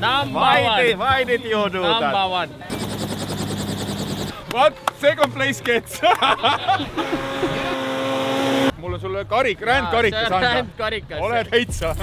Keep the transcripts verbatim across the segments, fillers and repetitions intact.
Number why one. Did, why did you do Number that? one. What? Second place gets. Mul on sulle karik, rändkarikas anda. Ole täitsa.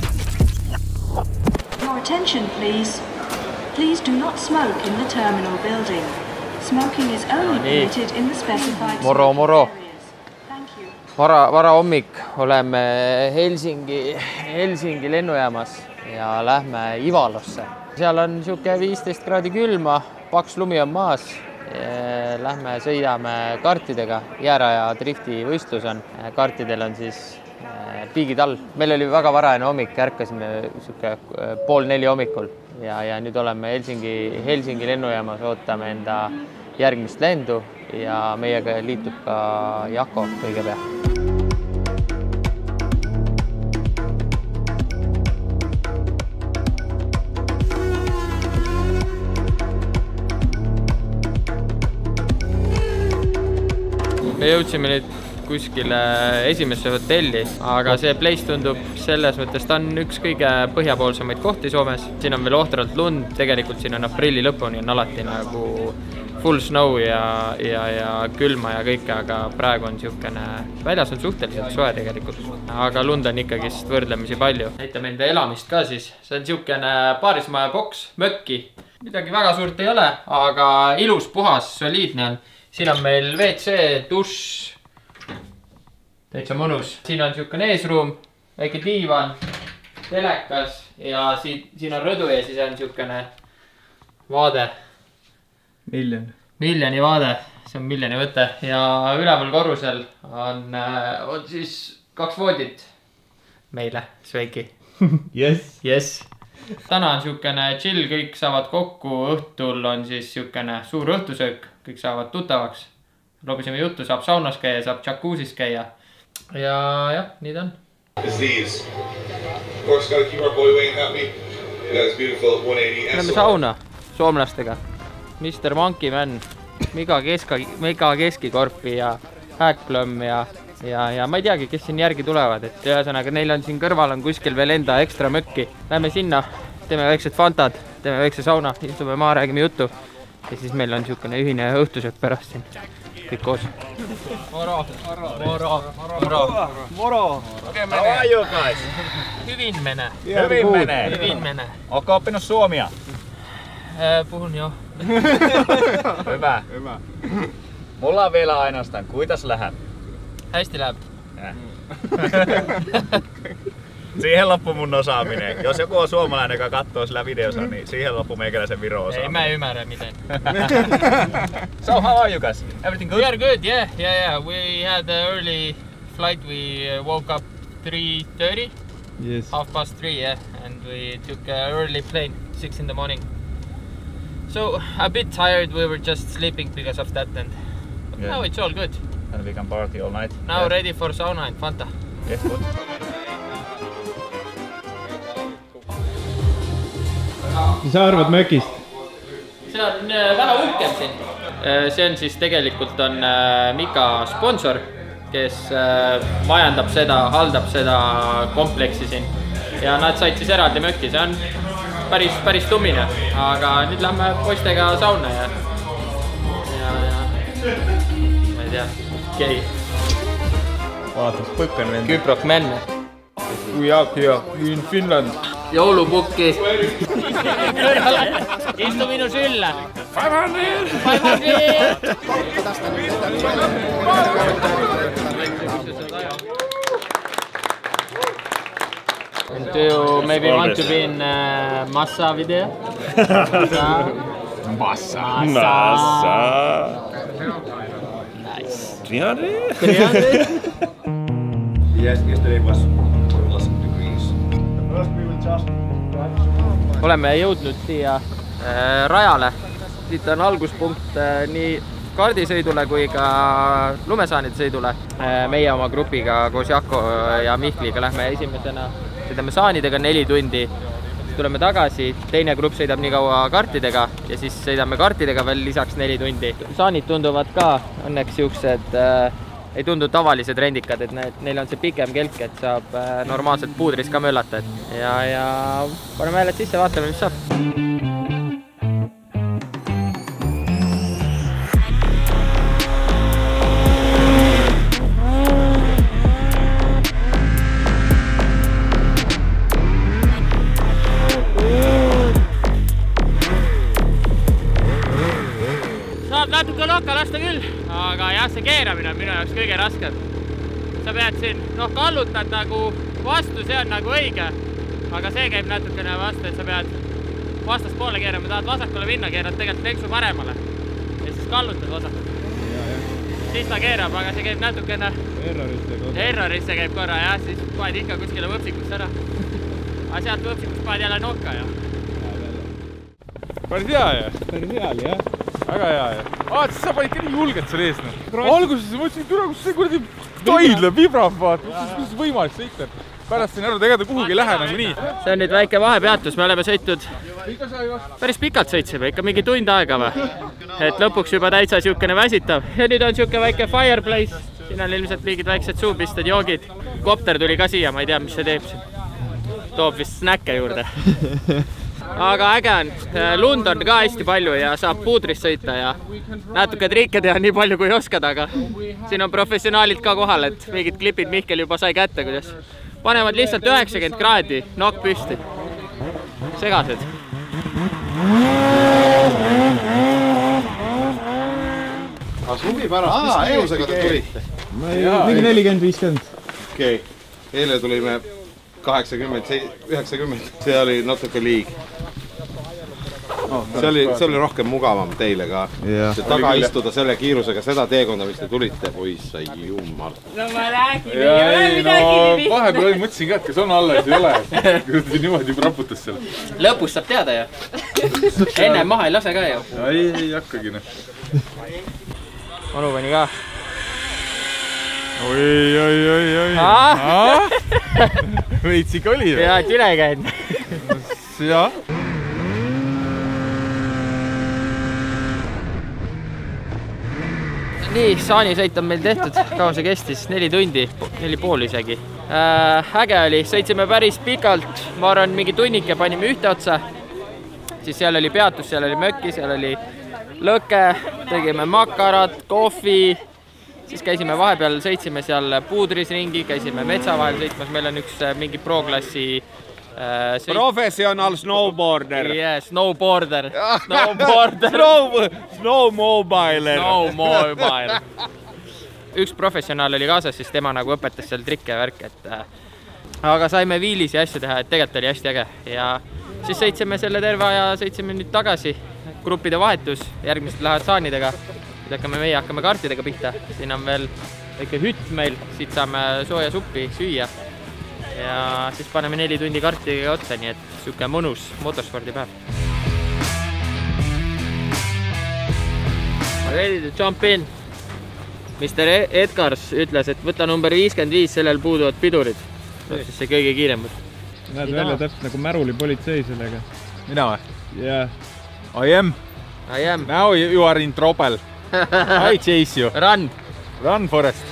Your attention, please. Please do not smoke in the terminal building. Smoking is only permitted in the specified Moro, moro. areas. Thank you. Vara, vara hommik oleme Helsingi, Helsingi lennujaamas ja lähme Ivalosse. Seal on niisugune viisteist kraadi külma, paks lumi on maas. Lähme sõidame kartidega, jääraja drifti võistlus on. Kartidel on siis piigid all. Meil oli väga varajane hommik, ärkasime pool neli hommikul ja, ja nüüd oleme Helsingi, Helsingi lennujaamas, ootame enda järgmist lendu ja meiega liitub ka Jako õige pea. Me jõudsime nüüd kuskile esimesse hotelli, aga see place tundub selles mõttes, ta on üks kõige põhjapoolsemaid kohti Soomes. Siin on veel ohtralt lund, tegelikult siin on aprilli lõpuni on alati nagu full snow ja, ja, ja külma ja kõike, aga praegu on niisugune, väljas on suhteliselt soe tegelikult, aga lund on ikkagi võrdlemisi palju. Näitame enda elamist ka siis, see on niisugune paarismaja boks, mökki. Midagi väga suurt ei ole, aga ilus, puhas, soliidne on. Siin on meil W C, dušš, täitsa mõnus. Siin on niisugune eesruum, väike diivan, telekas ja siin, siin on rõdu ja siis on niisugune vaade. Miljon. Miljoni vaade, see on miljoni võte ja üleval korrusel on, on siis kaks voodit meile, Sveiki. Yes. Yes. Täna on niisugune chill, kõik saavad kokku, õhtul on siis niisugune suur õhtusöök, kõik saavad tuttavaks. Lobisime juttu, saab saunas käia, saab džakuusis käia ja jah, nii ta on. Oleme sauna soomlastega. mister Monkey Man, Miga, keska, Miga Keskikorpi ja Häkplömm ja, ja, ja ma ei teagi, kes siin järgi tulevad, et ühesõnaga neil on siin kõrval on kuskil veel enda ekstra mökki. Lähme sinna, teeme väiksed fantad, teeme väikse sauna, istume maa, räägime juttu ja siis meil on niisugune ühine õhtusöök pärast siin, kõik koos. Moro, moro, moro, moro. How are you guys? Hyvin mene. Hyvin mene. Hyvin mene. Ootko oppinut suomia? Puhun jo. Hyvä. Hyvä. Mulla on vielä ainoastaan. Kuitas läheb? Hästi läheb. Siihen loppu mun osaaminen. Jos joku on suomalainen, joka katsoo sillä videossa, niin siihen loppu meikäläisen Viro osaaminen. Ei mä ymmärrä miten. So how are you guys? Everything good? We are good, yeah, yeah, yeah. We had an early flight. We woke up three thirty. Yes. Half past three, yeah. And we took an early plane, six in the morning. So a bit tired, we were just sleeping because of that, and yeah. Now it's all good. And we can party all night. Now yeah. Ready for sauna and Fanta. Yes, good. Mis sa arvad mökist? See on väga uhkem siin. See on siis tegelikult on Mika sponsor, kes majandab seda, haldab seda kompleksi siin. Ja nad said siis eraldi mökki, see on päris, päris tumine, aga nüüd lähme poistega sauna ja ja, ja ma ei tea, gei. Vaatas põkkan vend. Küprok menne. We out here in Finland. Joulupukki. Istu minu sülle. five hundred! five hundred! Do you maybe want to be in uh, Massa video? Massa. Massa. Massa. Nice. three hundred? three hundred? Yes, yesterday was plus degrees. First we will just Oleme jõudnud siia äh, rajale. Siit on alguspunkt äh, nii kaardisõidule kui ka lumesaanide sõidule. Äh, meie oma grupiga koos Jako ja Mihkliga lähme esimesena. Sõidame saanidega neli tundi. Siis tuleme tagasi. Teine grupp sõidab nii kaua kartidega ja siis sõidame kartidega veel lisaks neli tundi. Saanid tunduvad ka õnneks siuksed äh, ei tundu tavalised rendikad, et need, neil on see pikem kelk, et saab äh, normaalselt puudris ka möllata. Et ja, ja paneme hääled sisse, vaatame, mis saab. Natuke lokka lasta küll, aga jah, see keeramine on minu jaoks kõige raskem. Sa pead siin, noh, kallutad nagu vastu, see on nagu õige, aga see käib natukene vastu, et sa pead vastast poole keerama, tahad vasakule minna, keerad tegelikult lenksu paremale ja siis kallutad vasakule. Siis ta keerab, aga see käib natukene errorisse käib korra, jah, siis paned ikka kuskile võpsikusse ära. Aga sealt võpsikust paned jälle nokka ja päris hea ja? Päris hea oli, jah. Väga hea, jah. Aa, siis sa panid ka nii julgelt selle ees. Alguses mõtlesin, türa, kus see kuradi toidle vibrab, vaat. Kus võimalik sõita? Pärast siin aru tegeda kuhugi ei lähe nagu nii. See on nüüd väike vahepeatus, me oleme sõitnud päris pikalt sõitsime, ikka mingi tund aega või. Et lõpuks juba täitsa siukene väsitav. Ja nüüd on siuke väike fireplace. Siin on ilmselt mingid väiksed suupisted, joogid. Kopter tuli ka siia, ma ei tea, mis see teeb. Toob vist snäkke juurde. Aga äge on, lund on ka hästi palju ja saab puudris sõita ja natuke triike teha nii palju kui oskad, aga siin on professionaalid ka kohal, et mingid klipid Mihkel juba sai kätte, kuidas panevad lihtsalt üheksakümmend kraadi, nokk püsti. Segased. Aga suvi pärast, mis kiirusega te tulite? Mingi nelikümmend viiskümmend. Okei, eile tulime kaheksakümmend, üheksakümmend, see oli natuke liig. See oli, see oli rohkem mugavam teile ka. See taga istuda selle kiirusega seda teekonda, mis te tulite, poiss, sai jumal. No ma räägin, ei ole midagi nii. Vahepeal oli mõtlesin ka, et kas on alles ei ole. Kuidas te niimoodi raputas seal? Lõpus saab teada ju. Enne maha ei lase ka ju. Ei, ei hakkagi. Manu pani ka. Oi, oi, oi, oi. Veits ikka oli ju. Ja, et üle käin. Ja. Nii, saanisõit on meil tehtud. Kaua see kestis? Neli tundi, neli pool isegi. Äh, äge oli, sõitsime päris pikalt. Ma arvan, mingi tunnike panime ühte otsa. Siis seal oli peatus, seal oli mökki, seal oli lõke. Tegime makarat, kohvi. Siis käisime vahepeal, sõitsime seal puudris ringi, käisime metsa vahel sõitmas. Meil on üks mingi pro-klassi äh, sõit. Professional snowboarder. Yeah, snowboarder. Snowboarder. Snow, snowmobiler. Snowmobile. Üks professionaal oli kaasas, siis tema nagu õpetas seal trikke ja värk. Et, äh, aga saime viilisi asju teha, et tegelikult oli hästi äge. Ja siis sõitsime selle terve aja, sõitsime nüüd tagasi. Gruppide vahetus, järgmised lähevad saanidega. Hakkame meie hakkame kartidega pihta. Siin on veel väike hütt meil, siit saame sooja suppi süüa. Ja siis paneme neli tundi kartidega otsa, nii et siuke mõnus motorspordipäev. Ready to jump in. mister Edgars ütles, et võta number viiskümmend viis, sellel puuduvad pidurid. Siis see kõige kiirem. Näed välja täpselt nagu Märuli politsei sellega. Mina või? Yeah. I am. I am. Now you are in trouble. I chase you. Run. Run, Forest.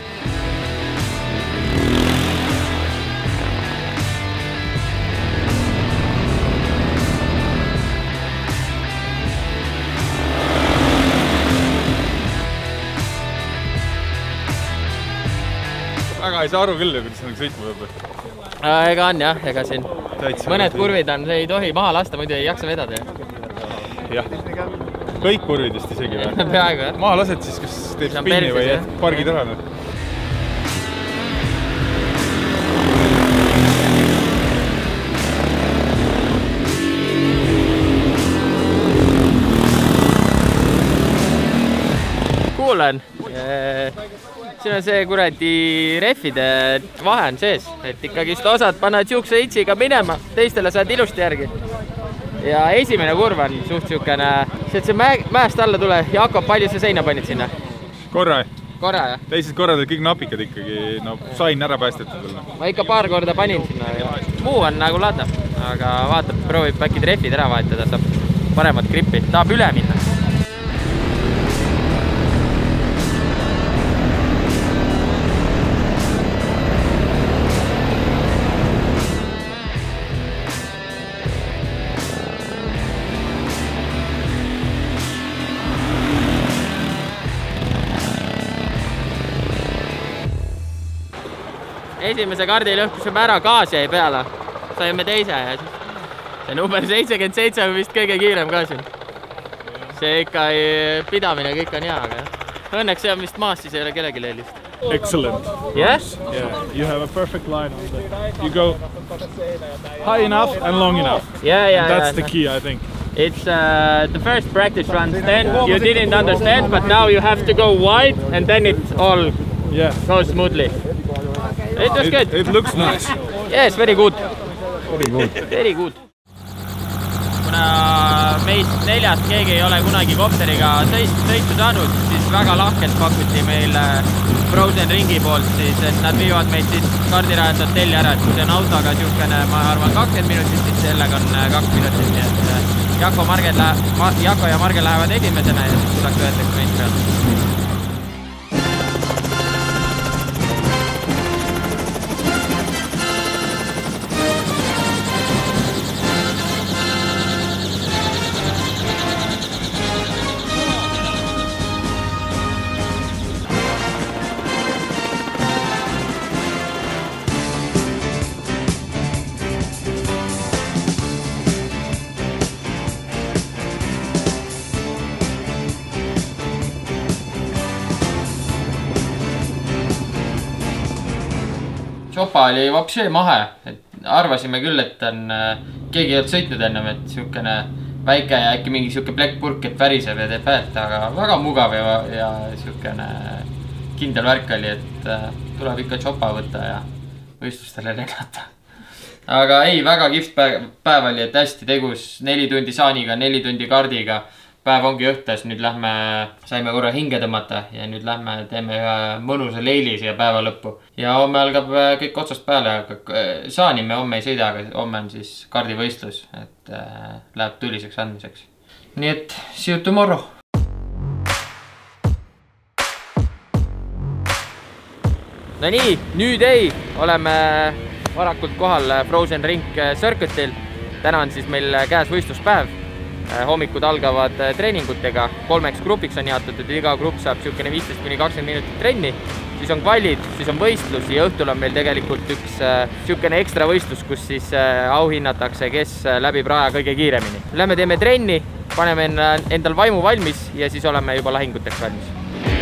Väga ei saa aru küll, kuidas nagu sõitma peab. Ega on jah, ega siin mõned kurvid on, ei tohi maha lasta, muidu ei jaksa vedada. Jah. Kõik kurvidest isegi või? Peaaegu jah. Maha lased siis, kas teeb spinni või pargid ära nüüd? Kuulen. Siin on see kuradi rehvide vahe on sees, et ikkagi osad paned siukse itsiga minema, teistele saad ilusti järgi. Ja esimene kurv on suht siukene, see, et see mäest alla tule. Jakob, palju sa seina panid sinna? Korra. Korra, jah? Teised korrad kõik napikad ikkagi, no sain ära päästetud. Ma ikka paar korda panin sinna. Muu on nagu ladav, aga vaatab, proovib äkki treffid ära vahetada, saab paremat grippi. Tahab üle minna. esimese kardi lõhkusime ära, gaas jäi peale. Saime teise ja siis see number seitsekümmend seitse on vist kõige kiirem ka siin. See ikka ei, pidamine kõik on hea, aga õnneks see on vist maas, siis ei ole kellegi leelist. Excellent. Yes? Yeah, you have a perfect line on the, you go high enough and long enough. Yeah, yeah, and that's yeah, the no. key, I think. It's uh, the first practice runs, then you didn't understand, but now you have to go wide and then it all yeah. goes smoothly. It was it, good. It looks nice. Yes, very good. Very good. Very good. Kuna meist neljast keegi ei ole kunagi kopteriga sõitu saanud, siis väga lahkelt pakuti meil Frozen Ringi poolt, siis, et nad viivad meid siis kardirajalt hotelli ära, et kui see on autoga siukene, ma arvan, kakskümmend minutit, siis sellega on kaks minutit, nii et Jako, Marge, Jako ja Marge lähevad esimesena ja siis tuleks võetakse meid pealt. Chopa oli vapsee mahe, et arvasime küll, et on, keegi ei olnud sõitnud ennem, et siukene väike ja äkki mingi siuke plekkpurk, et väriseb ja teeb häält, aga väga mugav ja, ja siukene kindel värk oli, et tuleb ikka Chopa võtta ja võistlustele lennata. Aga ei, väga kihvt päev, päev oli, et hästi tegus, neli tundi saaniga, neli tundi kardiga. Päev ongi õhtes, nüüd lähme, saime korra hinge tõmmata ja nüüd lähme teeme ühe mõnusa leili siia päeva lõppu. Ja homme algab kõik otsast peale, aga saani me homme ei sõida, aga homme on siis kardivõistlus, et äh, läheb tuliseks andmiseks. Nii et see you tomorrow. No nii, nüüd ei, oleme varakult kohal Frozen Rink Circuitil. Täna on siis meil käes võistluspäev. Hommikud algavad treeningutega, kolmeks grupiks on jaotatud, iga grupp saab siukene viisteist kuni kakskümmend minutit trenni, siis on kvallid, siis on võistlus ja õhtul on meil tegelikult üks siukene ekstra võistlus, kus siis auhinnatakse, kes läbib raja kõige kiiremini. Lähme teeme trenni, paneme endal vaimu valmis ja siis oleme juba lahinguteks valmis.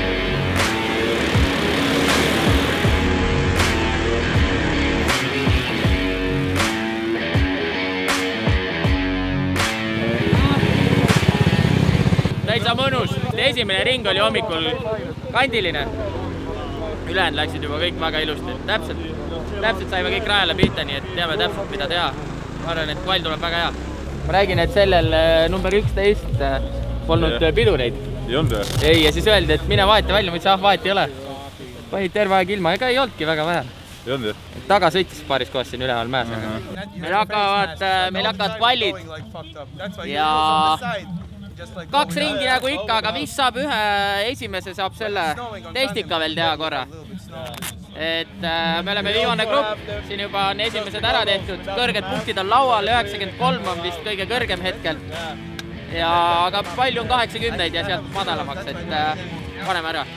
Täitsa mõnus. Esimene ring oli hommikul kandiline. Ülejäänud läksid juba kõik väga ilusti. Täpselt, täpselt saime kõik rajale pihta, nii et teame täpselt, mida teha. Ma arvan, et kvall tuleb väga hea. Ma räägin, et sellel number üksteist polnud pidureid. Ei olnud või? Ei, ja siis öeldi, et mine vahet välja, ma ütlesin, ah, vahet ei ole. Panid terve aeg ilma, ega ei olnudki väga vähe. Ei olnud või? Taga sõitis paaris kohas siin üleval mäes. Meil hakkavad, meil hakkavad kvallid ja kaks ringi nagu ikka, aga mis saab ühe esimese, saab selle testika veel teha korra. Et me oleme viimane grupp, siin juba on esimesed ära tehtud, kõrged punktid on laual, üheksakümmend kolm on vist kõige kõrgem hetkel. Ja, aga palju on kaheksakümneid ja sealt madalamaks, et paneme ära.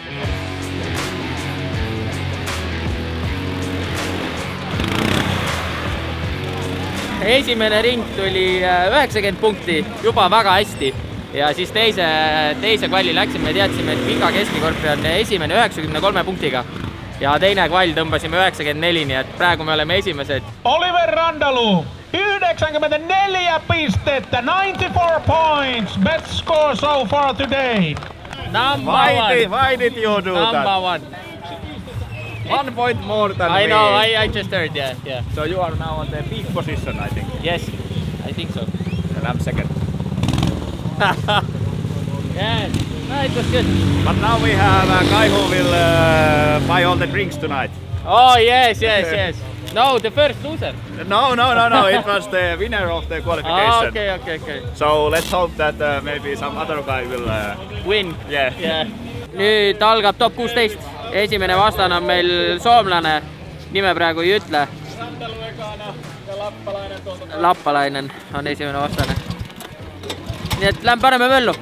Esimene ring tuli üheksakümmend punkti, juba väga hästi. Ja siis teise, teise kvalli läksime, teadsime, et Giga keskikorpi on esimene üheksakümne kolme punktiga. Ja teine kvall tõmbasime üheksakümmend neli, nii et praegu me oleme esimesed. Oliver Randalu, yhdeksänkymmentä neljä pistettä, ninety-four points, best score so far today. Number why one. Did, why did you do Number that? Number one. One point more than I me. know, I, I just heard, yeah, yeah. So you are now on the peak position, I think. Yes, I think so. And I'm second. Yes, no, it was good. But now we have a guy who will uh, buy all the drinks tonight. Oh, yes, yes, yes. No, the first loser. No, no, no, no. It was the winner of the qualification. Oh, okay, okay, okay. So let's hope that uh, maybe some other guy will uh, win. Yeah. Yeah. Nüüd algab top kuusteist. Esimene vastane on meil soomlane. Nime praegu ei ütle. Lappalainen on esimene vastane. Nii et lähme paneme möllu.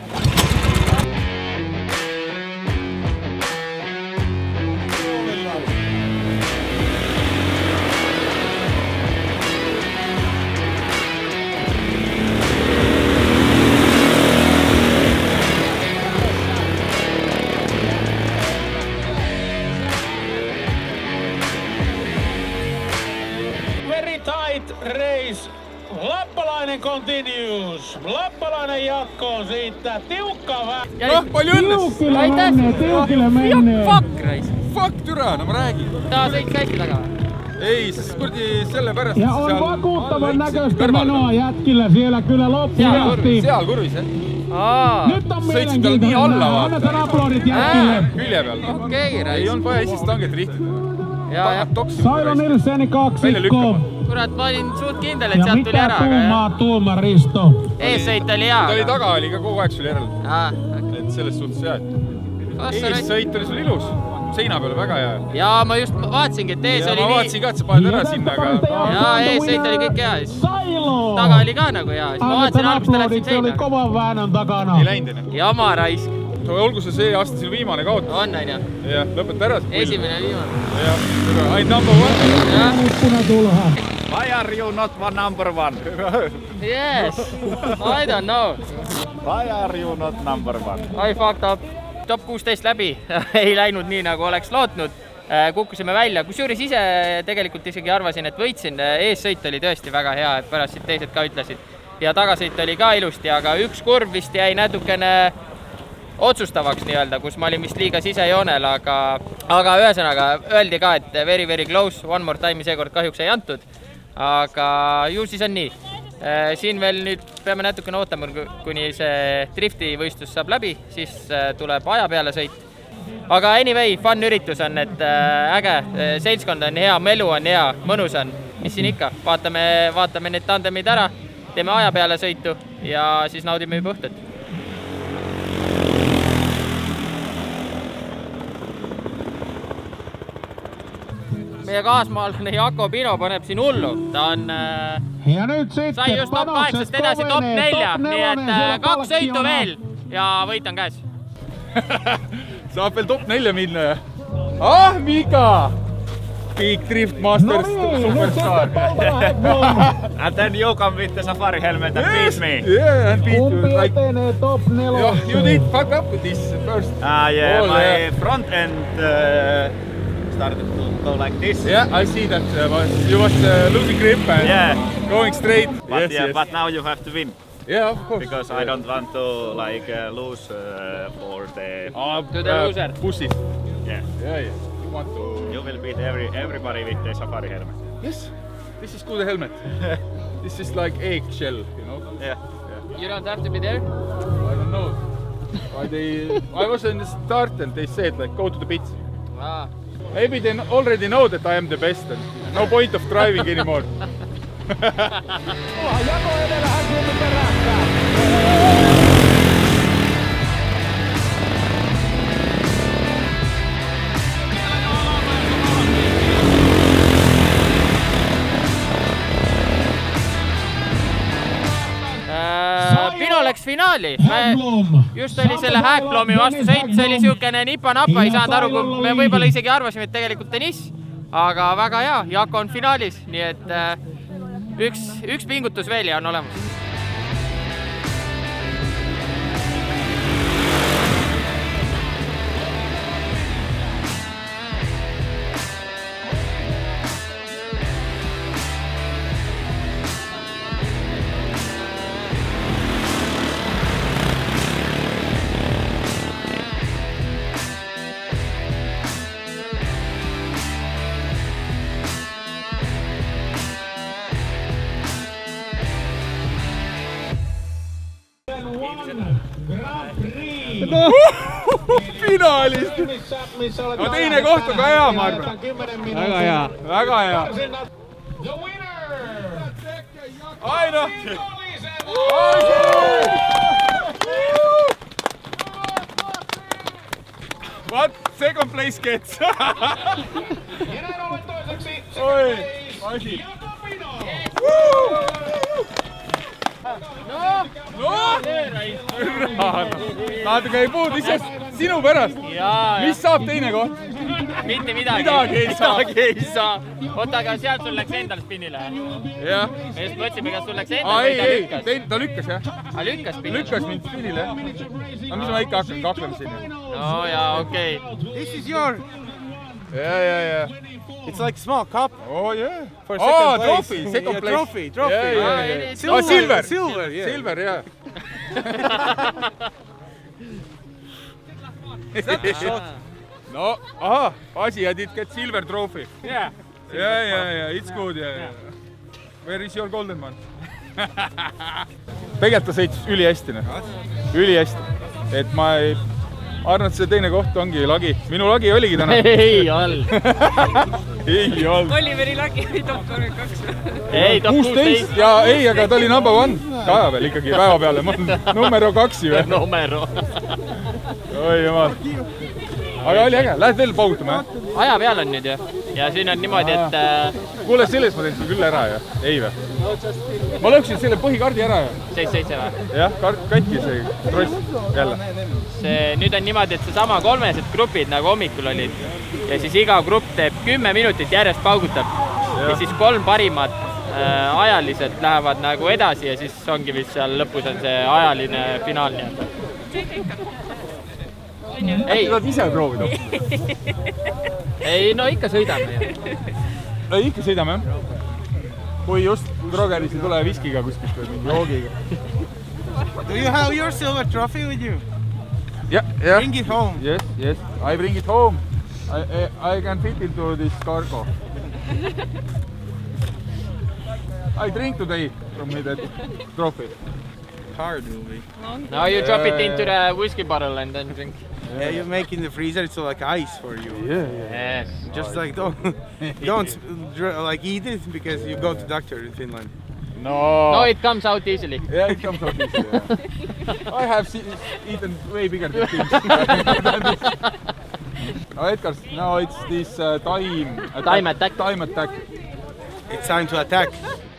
race. Lappalainen continues. Lappalainen jatkoon siitä. Tiukka vähän. Noh, palju õnnest! Aitäh! Tiukille menneen. Fuck, reis! Fuck, türa, no ma räägin. Ta sõit käiski taga. Ei, siis kurdi selle pärast. Ja on vakuuttavan näköistä menoa jätkillä siellä kyllä loppuun asti. Seal kurvis, jah? Nyt on mielenkiintoinen. Annetaan aplodit jätkille. Külje peal. Okei, reis. Ei on vaja esist tanget rihtida. Ja, ja. Sailo Nilseni kaksikko. Kurat, ma olin suht kindel, et Ja sealt tuli mitä ära. tuumaa tuuma Risto? Eessõit oli hea. Ta oli taga, oli ka kogu aeg sul järel. Aa, Et selles suhtes jah, et okay. eessõit oli sul ilus. Seina peal väga hea. Ja ma just vaatasingi, et ees Ja oli ma vaatasin ka, et sa paned ära sinna, aga... Ja eessõit oli kõik hea. Sailo! Taga oli ka nagu hea. Ma vaatasin algust, ta läksin Se oli seina. kovan väännön takana. Ei läinud enne. Jama raisk. Olgu see see aasta sinu viimane kaotus. On, on jah. Jah, lõpeta ära. Esimene ja viimane. Jah, ainult number one. Lippuna tulha. Why are you not one number one? Yes. I don't know. Why are you not number one? I fucked up. Top kuusteist läbi. Ei läinud nii, nagu oleks lootnud. Kukkusime välja. Kusjuures ise tegelikult isegi arvasin, et võitsin. Eessõit oli tõesti väga hea, et pärast siit teised ka ütlesid. Ja tagasõit oli ka ilusti, aga üks kurv vist jäi natukene otsustavaks nii-öelda, kus ma olin vist liiga sisejoonel, aga, aga ühesõnaga öeldi ka, et very, very close, one more time seekord kahjuks ei antud. Aga ju siis on nii. Siin veel nüüd peame natukene ootama, kuni see drifti võistlus saab läbi, siis tuleb aja peale sõit. Aga anyway, fun üritus on, et äge, seltskond on hea, melu on hea, mõnus on. Mis siin ikka? Vaatame, vaatame need tandemid ära, teeme aja peale sõitu ja siis naudime juba õhtut. Meie kaasmaalane Jako Pino paneb siin hullu. Ta on ja nüüd sitten sai just top kaheksast edasi top nelja, nii et kaks sõitu veel ja võit on käes. Saab veel top nelja minna ja... Ah, Mika! Big Drift Masters Superstar. And then you come with the safari helmet and beat me. Yeah, and beat you. Kumpi etenee top nelosta? You did fuck up with this first. Ah, yeah, oh, my yeah. front end uh, started to go like this. Yeah, I see that. Uh, you was uh, losing grip and yeah. going straight. But, yes, yeah, yes. but now you have to win. Yeah, of course. Because yeah. I don't want to like uh, lose uh, for the... Uh, to the uh, loser. Busses. Yeah. Yeah, yeah. You want to... You will beat every, everybody with the safari helmet. Yes. This is good helmet. This is like eggshell, you know? Yeah. yeah. You don't have to be there? I don't know. Why they... I was in the start and they said like go to the pits. Ah. Maybe they already know that I am the best and no point of driving anymore. Jako edellä hän Suomi perässä. Pino läks finaali. Just oli selle Häkbloomi vastu sõit, see oli siukene nipa-napa, ei saanud aru, kui me võib-olla isegi arvasime, et tegelikult tennis. Aga väga hea, Jako on finaalis, nii et üks, üks pingutus veel ja on olemas. No, finaalis! No teine koht on ka hea, ma arvan. Väga hea. Väga hea. Aino! What second place gets? Oi, asi. No! Natuke ei puudu, ise sinu pärast. Mis saab teine koht? Mitte midagi. Midagi ei saa. Midagi ei saa. Oota, aga sealt sul läks endal spinnile. Jah. Me just mõtlesime, kas sul läks endal või ta lükkas. Ei, ta lükkas jah. A lükkas spinnile? Lükkas mind spinnile jah. Aga mis ma ikka hakkan kaklema siin? No jaa, okei. This is your Yeah, yeah, yeah. It's like small cup. Oh, yeah. For second oh, place. trophy, second yeah, place. Trophy, trophy. Yeah, yeah, Ah, yeah. silver. Oh, silver. Silver, yeah. Silver, yeah. Is that the shot? No, aha, Asi, I did get silver trophy. Yeah. Yeah, yeah, yeah, it's good, yeah, yeah. Where is your golden one? Tegelikult ta sõitis üli hästi, noh. Üli hästi. Et ma ei... Arvan, et see teine koht ongi lagi. Minu lagi oligi täna. Ei all. Ei all. Oliveri lagi oli top kolmkümmend kaks. Ei, top kuusteist. Ja ei, aga ta oli number one. Kaja veel ikkagi päeva peale. Ma olen numero kaksi või? Numero. Oi jumal. Aga oli äge. Lähed veel paugutama, jah? Aja peal on nüüd ju. Ja siin on niimoodi, et... Kuule, selles ma teen sul küll ära, jah? Ei või? Ma lõksin selle põhikardi ära, jah? seitse seitse või? Jah, katki see tross jälle. See, nüüd on niimoodi, et see sama kolmesed grupid nagu hommikul olid. Ja siis iga grupp teeb kümme minutit järjest paugutab. Ja siis kolm parimat äh, ajaliselt lähevad nagu edasi ja siis ongi vist seal lõpus on see ajaline finaal nii-öelda. Ei. Tahad ise proovida? Ei, no ikka sõidame ju. No ikka sõidame, jah? Kui just drogeris ei tule viskiga kuskilt või mingi joogiga. Do you have your silver trophy with you? Yeah, yeah. Bring it home. Yes, yes. I bring it home. I, I, I can fit into this cargo. I drink today from me that trophy. Hard will be. Now you drop it into the whiskey bottle and then drink. Yeah, you make in the freezer, it's like ice for you. Yeah, yeah. Yes. Just like don't, don't like eat it because you go to doctor in Finland. No. No, it comes out easily. Yeah, it comes out easily. Yeah. I have eaten way bigger things. No, Edgar, no, it's this uh, time attack. Time attack. Time attack. It's time to attack.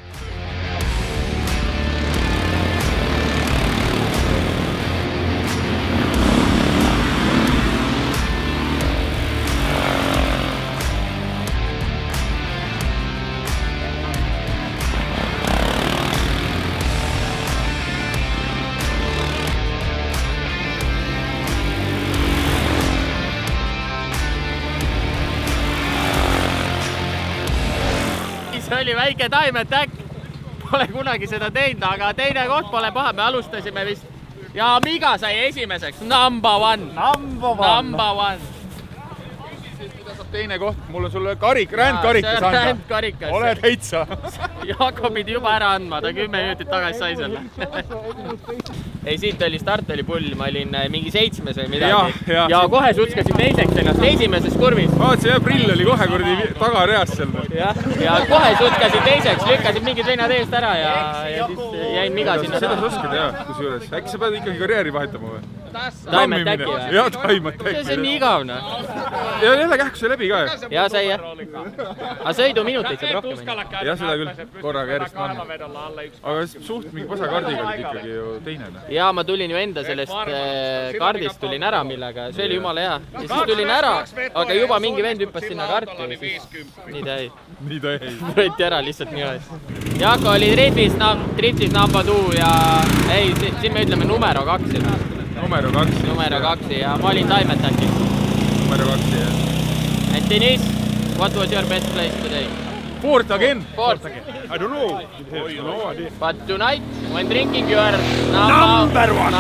See oli väike time attack. Pole kunagi seda teinud, aga teine koht pole paha. Me alustasime vist. Ja Miga sai esimeseks. Number one. Number one. Number one. Mida saab teine koht? Mul on sulle karik, rändkarikas anda. Rändkarikas. Ole täitsa. Jaako pidi juba ära andma, ta kümme minutit tagasi sai selle. Ei, siit oli start, oli pull. Ma olin mingi seitsmes või midagi. Ja, ja. ja kohe sutskasin teiseks ennast esimeses kurvis. Vaatasin, jah, prill oli kohe kurdi tagareas seal. Ja, ja kohe sutskasin teiseks, lükkasin mingid vennad eest ära ja, ja siis jäin Miga sinna. Seda sa oskad, jah, kusjuures. Äkki sa pead ikkagi karjääri vahetama või? Time attacki või? Jah, time attacki. See on nii igavne. Ja jälle kähku sai läbi ka, jah? Ja sai, jah. Aga sõiduminuteid saab rohkem. Jah, seda küll. Korraga järjest manna. Aga suht mingi pasakaardiga olid ikkagi ju teine. Ja ma tulin ju enda sellest kardist tulin ära millega. See oli jumala hea. Ja siis tulin ära, aga juba mingi vend hüppas sinna karti. Nii ta ei. Nii ta ei. Võeti ära lihtsalt nii ajas. Jaako oli driftis number two ja ei, siin me ütleme numero kaks. Numero kaks. Numero kaks ja ma olin time attackis. Numero kaks, jah. And Denise, what was your best place today? Fourth again. Fourth. I don't know. No idea. But tonight, when drinking, you are number one.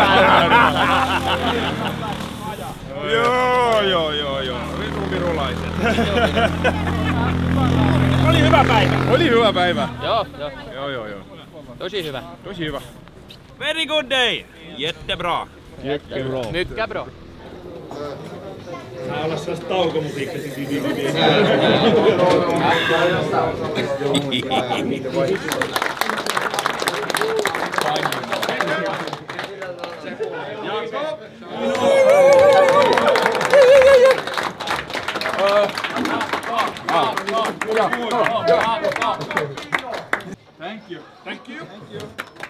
Joo, joo, joo, joo. Virolaiset. Oli hyvä päivä. Oli hyvä päivä. Joo, joo. Joo, joo, joo. Tosi hyvä. Tosi hyvä. Very good day. Jättebra. Jättebra. Mykkä bro. Tää olla sellaista taukomusiikka. Thank you. Thank you. Thank you.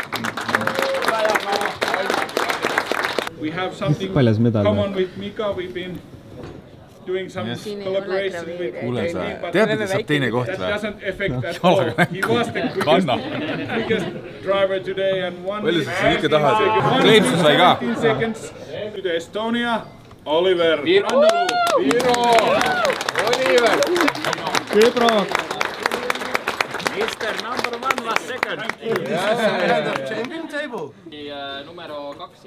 We have something common with Mika. We've been doing some yes. collaboration with Kuule sa, tead, et saab teine koht või? That doesn't affect at all. He was the quickest, quickest driver today and one Palju sa ikka tahad? Kleipsu sai ka? fifteen seconds to the Estonia, Oliver. Viro! Viro! even. Good rock. Mister Number One was second. Kind of champion table. Numero kaks.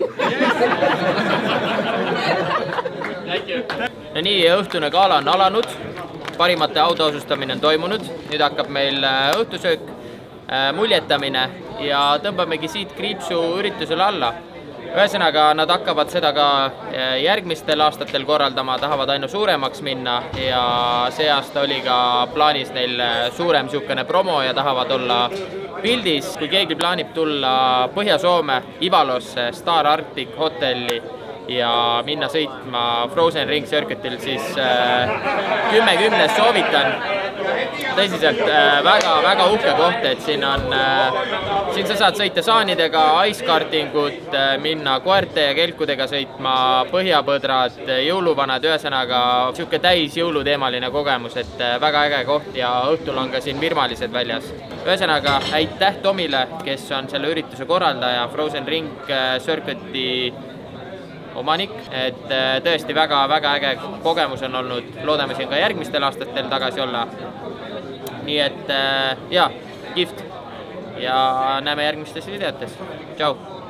No nii, õhtune gala on alanud. Parimate autaosustamine on toimunud. Nüüd hakkab meil õhtusöök, muljetamine ja tõmbamegi siit kriipsu üritusele alla. Ühesõnaga, nad hakkavad seda ka järgmistel aastatel korraldama, tahavad ainu suuremaks minna ja see aasta oli ka plaanis neil suurem siukene promo ja tahavad olla pildis. Kui keegi plaanib tulla Põhja-Soome, Ivalosse, Star Arctic hotelli ja minna sõitma Frozen Ring Circuitil, siis kümme kümnest soovitan. Tõsiselt väga-väga uhke koht, et siin on, siin sa saad sõita saanidega, ice-kartingut, minna koerte ja kelkudega sõitma, põhjapõdrad, jõuluvanad, ühesõnaga siuke täis jõuluteemaline kogemus, et väga äge koht ja õhtul on ka siin virmalised väljas. Ühesõnaga, aitäh Tomile, kes on selle ürituse korraldaja, Frozen Ring Circuiti omanik, et tõesti väga-väga äge kogemus on olnud, loodame siin ka järgmistel aastatel tagasi olla. Nii et jaa, kihvt ja näeme järgmistes videotes. Tšau!